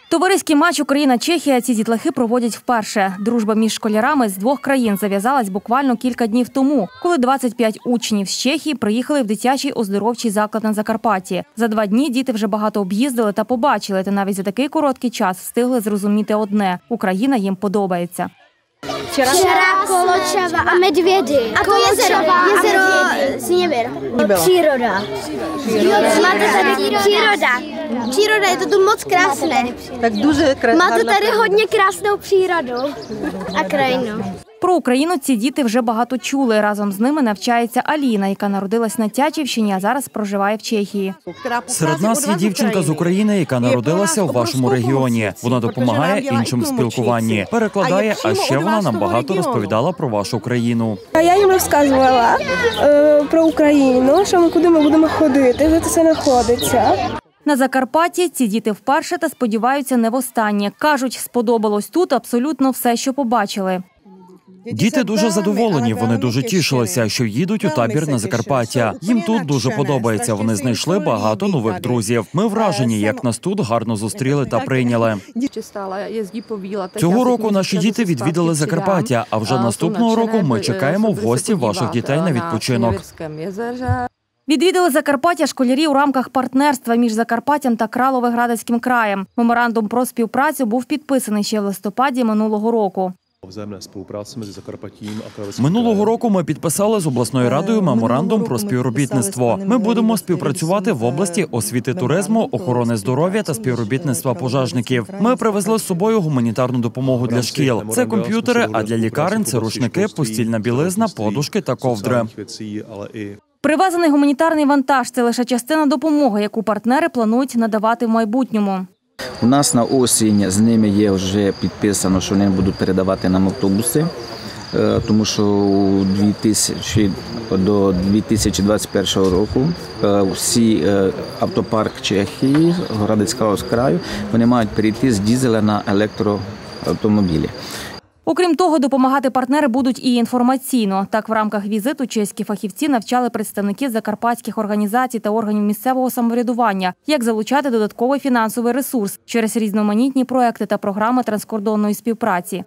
Товариський матч Україна-Чехія ці дітлахи проводять вперше. Дружба між школярами з двох країн зав'язалась буквально кілька днів тому, коли 25 учнів з Чехії приїхали в дитячий оздоровчий заклад на Закарпатті. За 2 дні діти вже багато об'їздили та побачили, та навіть за такий короткий час встигли зрозуміти одне – Україна їм подобається. Včera Koločava a medvědy. A to jezero Sněmir. Příroda. Máte tady příroda. Příroda, je to tu moc krásné. Tak дуже красиво. Máte tady hodně krásnou přírodu a krajinu. Про Україну ці діти вже багато чули. Разом з ними навчається Аліна, яка народилась на Тячівщині, а зараз проживає в Чехії. Серед нас є дівчинка з України, яка народилася у вашому регіоні. Вона допомагає іншим в спілкуванні, перекладає, а ще вона нам багато розповідала про вашу країну. Я їм розказувала про Україну, куди ми будемо ходити, де це знаходиться. На Закарпатті ці діти вперше та сподіваються не востаннє. Кажуть, сподобалось тут абсолютно все, що побачили. Діти дуже задоволені, вони дуже тішилися, що їдуть у табір на Закарпаття. Їм тут дуже подобається, вони знайшли багато нових друзів. Ми вражені, як нас тут гарно зустріли та прийняли. Цього року наші діти відвідали Закарпаття, а вже наступного року ми чекаємо в гості ваших дітей на відпочинок. Відвідали Закарпаття школярі у рамках партнерства між Закарпаттям та Кrálovéhradeckým краєм. Меморандум про співпрацю був підписаний ще в листопаді минулого року. Минулого року ми підписали з обласною радою меморандум про співробітництво. Ми будемо співпрацювати в області освіти, туризму, охорони здоров'я та співробітництва пожежників. Ми привезли з собою гуманітарну допомогу для шкіл. Це комп'ютери, а для лікарень – це рушники, постільна білизна, подушки та ковдри. Привезений гуманітарний вантаж – це лише частина допомоги, яку партнери планують надавати в майбутньому. У нас на осінь з ними є вже підписано, що вони будуть передавати нам автобуси, тому що до 2021 року всі автопарк Чехії, Hradeckého краю, вони мають перейти з дизеля на електроавтомобілі. Окрім того, допомагати партнери будуть і інформаційно. Так, в рамках візиту чеські фахівці навчали представників закарпатських організацій та органів місцевого самоврядування, як залучати додатковий фінансовий ресурс через різноманітні проекти та програми транскордонної співпраці.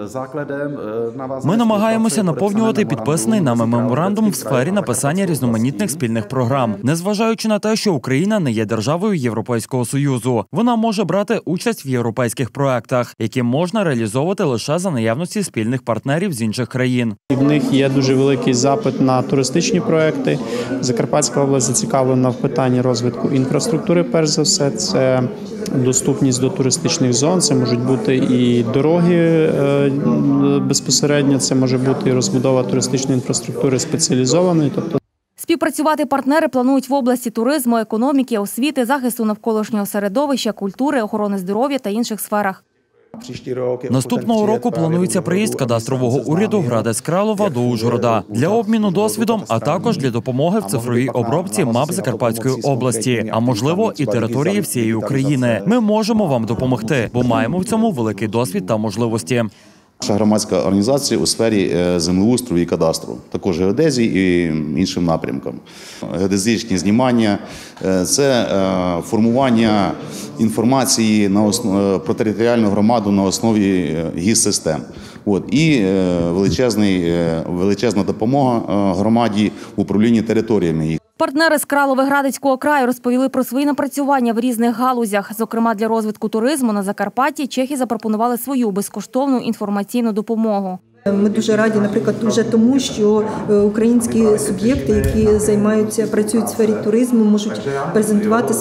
Ми намагаємося наповнювати підписаний нами меморандум в сфері написання різноманітних спільних програм. Незважаючи на те, що Україна не є державою Європейського Союзу, вона може брати участь в європейських проектах, які можна реалізовувати лише за наявності спільних партнерів з інших країн. В них є дуже великий запит на туристичні проекти. Закарпатська область зацікавлена в питанні розвитку інфраструктури, перш за все. Це доступність до туристичних зон, це можуть бути і дороги безпосередньо, це може бути і розбудова туристичної інфраструктури спеціалізованої. Співпрацювати партнери планують в області туризму, економіки, освіти, захисту навколишнього середовища, культури, охорони здоров'я та інших сферах. Наступного року планується приїзд кадастрового уряду Градець Крálova до Ужгорода для обміну досвідом, а також для допомоги в цифровій обробці мап Закарпатської області, а можливо і території всієї України. Ми можемо вам допомогти, бо маємо в цьому великий досвід та можливості. Наша громадська організація у сфері землеустрою і кадастру, також геодезії і іншим напрямкам. Геодезичні знімання – це формування інформації про територіальну громаду на основі ГІС-систем. І величезна допомога громаді в управлінні територіями. Партнери з Кrálovéhradeckého краю розповіли про свої напрацювання в різних галузях. Зокрема, для розвитку туризму на Закарпатті чехи запропонували свою безкоштовну інформаційну допомогу. Ми дуже раді, наприклад, вже тому, що українські суб'єкти, які працюють в сфері туризму, можуть презентувати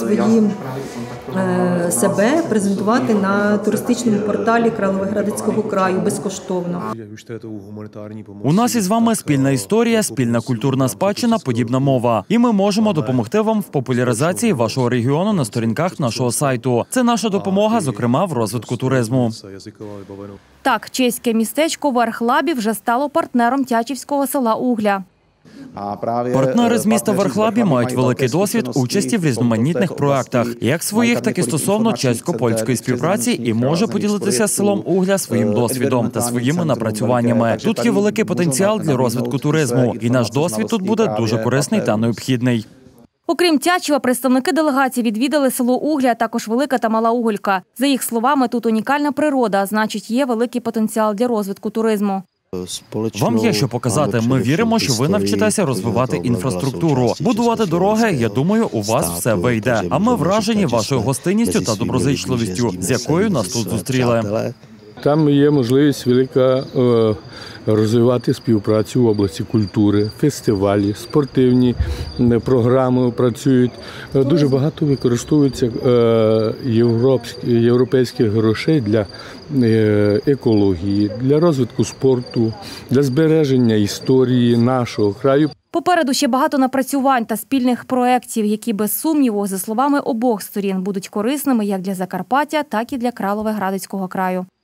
себе презентувати на туристичному порталі Кrálovéhradeckého краю безкоштовно. У нас із вами спільна історія, спільна культурна спадщина, подібна мова. І ми можемо допомогти вам в популяризації вашого регіону на сторінках нашого сайту. Це наша допомога, зокрема, в розвитку туризму. Так, чеське містечко Верхлабі вже стало партнером тячівського села Угля. Партнери з міста Верхлабі мають великий досвід участі в різноманітних проектах, як своїх, так і стосовно чесько-польської співпраці, і може поділитися з селом Угля своїм досвідом та своїми напрацюваннями. Тут є великий потенціал для розвитку туризму, і наш досвід тут буде дуже корисний та необхідний. Окрім Тячева, представники делегації відвідали село Угля, а також Велика та Мала Уголька. За їх словами, тут унікальна природа, а значить, є великий потенціал для розвитку туризму. Вам є що показати. Ми віримо, що ви навчитеся розвивати інфраструктуру, будувати дороги. Я думаю, у вас все вийде. А ми вражені вашою гостинністю та доброзичливістю, з якою нас тут зустріли. Там є можливість велика розвивати співпрацю в області культури, фестивалі, спортивні програми працюють. Дуже багато використовується європейських грошей для екології, для розвитку спорту, для збереження історії нашого краю. Попереду ще багато напрацювань та спільних проєктів, які, без сумніву, за словами обох сторін, будуть корисними як для Закарпаття, так і для Кіровоградського краю.